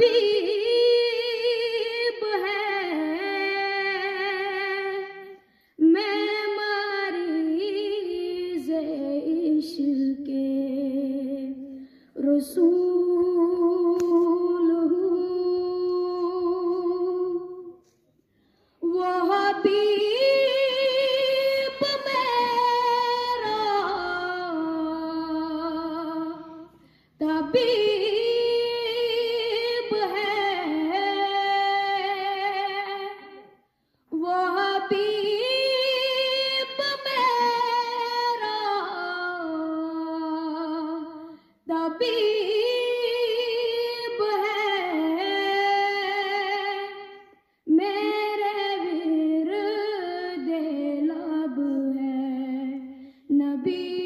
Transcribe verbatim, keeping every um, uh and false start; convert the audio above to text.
तबीब है, मैं मरीज़ इश्क़ रसूल हूँ। वो हबीब मेरा तबीब है, वो हबीब मेरा तबीब है, मेरे विर्द लब है नबी